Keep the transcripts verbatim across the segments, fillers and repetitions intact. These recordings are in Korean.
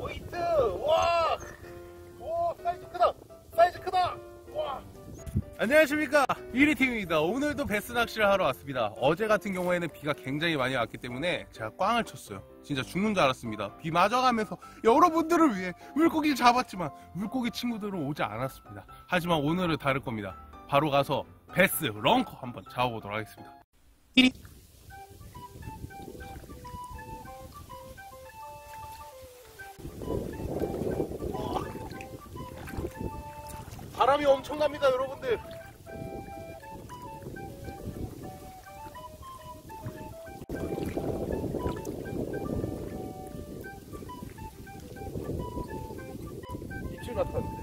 포인트! 와! 오, 사이즈 크다! 사이즈 크다! 와! 안녕하십니까, 이리팀입니다. 오늘도 베스 낚시를 하러 왔습니다. 어제 같은 경우에는 비가 굉장히 많이 왔기 때문에 제가 꽝을 쳤어요. 진짜 죽는 줄 알았습니다. 비 맞아가면서 여러분들을 위해 물고기를 잡았지만 물고기 친구들은 오지 않았습니다. 하지만 오늘은 다를 겁니다. 바로 가서 베스 런커 한번 잡아보도록 하겠습니다. 이리. 바람이 엄청납니다, 여러분들. 입질 같았는데.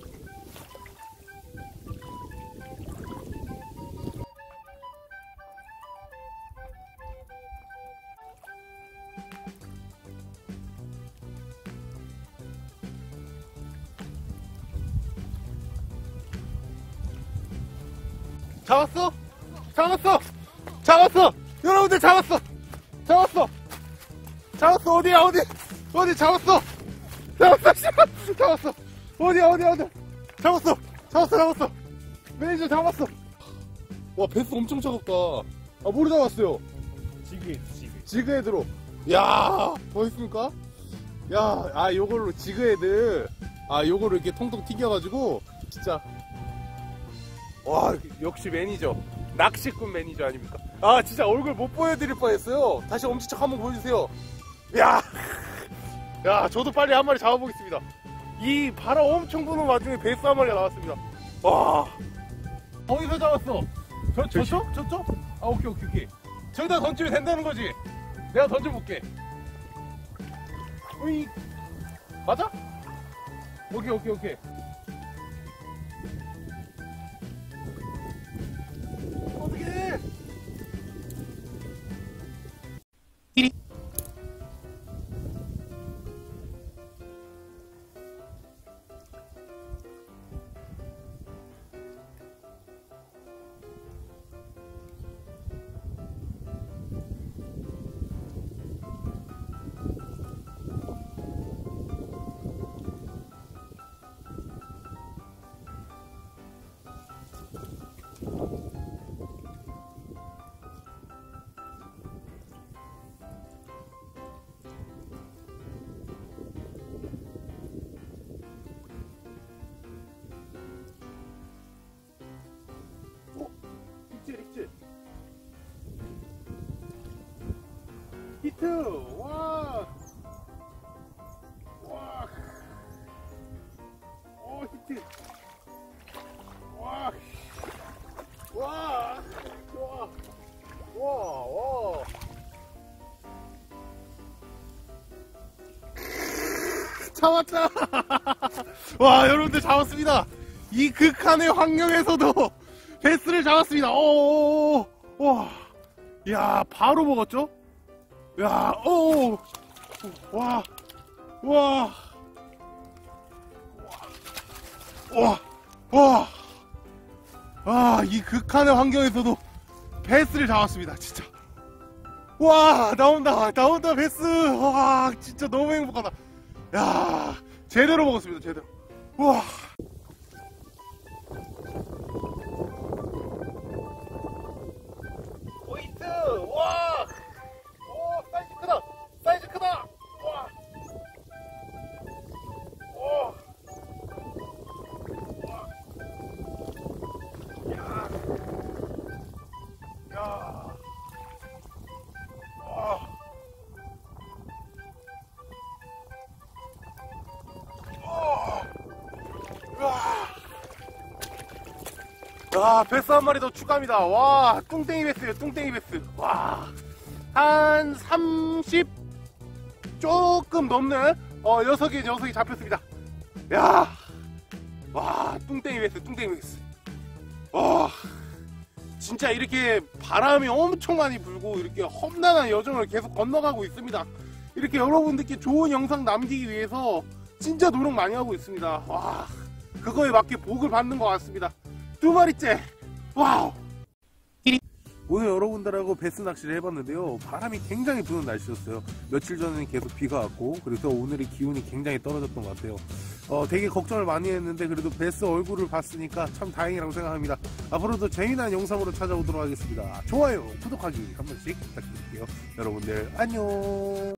잡았어? 잡았어! 잡았어! 여러분들 잡았어! 잡았어! 잡았어! 어디야, 어디? 어디 잡았어! 잡았어! 잡았어! 어디야, 어디야, 어디야? 잡았어! 잡았어, 잡았어! 매니저 잡았어! 와, 배스 엄청 차갑다. 아, 뭐로 잡았어요? 지그헤드, 지그. 지그헤드로. 야, 보였습니까? 야, 아, 요걸로 지그헤드. 아, 요거를 이렇게 통통 튀겨가지고, 진짜. 와, 역시 매니저. 낚시꾼 매니저 아닙니까? 아, 진짜 얼굴 못 보여드릴 뻔했어요. 다시 엄지척 한번 보여주세요. 야, 야, 저도 빨리 한 마리 잡아보겠습니다. 이 바람 엄청 부는 와중에 베스 한 마리가 나왔습니다. 와, 어디서 잡았어? 저, 저쪽? 저쪽? 아, 오케이, 오케이, 오케이. 저기다 던지면 된다는 거지? 내가 던져볼게. 으이, 맞아? 오케이, 오케이, 오케이. 어떡해! 이리. 입질, 입질. 히트! 와! 와! 오, 히트! 와! 와! 와! 와! 와! 잡았다! 와, 여러분들 잡았습니다! 이 극한의 환경에서도 베스를 잡았습니다. 오, 와, 야, 바로 먹었죠? 야, 오, 와, 와, 와, 와, 아, 이 극한의 환경에서도 베스를 잡았습니다. 진짜. 와, 나온다, 나온다, 베스. 와, 진짜 너무 행복하다. 야, 제대로 먹었습니다, 제대로. 와. 포인트! 와! 오, 사이즈 크다! 사이즈 크다! 와! 오! 와! 야! 야! 와! 오! 와! 아, 베스 한 마리 더 추가합니다. 와, 뚱땡이 베스요, 뚱땡이 베스. 와, 한 삼십 조금 넘는 어 녀석이 녀석이 잡혔습니다. 야, 와, 뚱땡이 베스, 뚱땡이 베스. 와, 진짜 이렇게 바람이 엄청 많이 불고 이렇게 험난한 여정을 계속 건너가고 있습니다. 이렇게 여러분들께 좋은 영상 남기기 위해서 진짜 노력 많이 하고 있습니다. 와, 그거에 맞게 복을 받는 것 같습니다. 두 마리째. 와우. 오늘 여러분들하고 베스 낚시를 해봤는데요. 바람이 굉장히 부는 날씨였어요. 며칠 전에는 계속 비가 왔고, 그래서 오늘의 기온이 굉장히 떨어졌던 것 같아요. 어, 되게 걱정을 많이 했는데 그래도 베스 얼굴을 봤으니까 참 다행이라고 생각합니다. 앞으로도 재미난 영상으로 찾아오도록 하겠습니다. 좋아요, 구독하기 한 번씩 부탁드릴게요. 여러분들 안녕.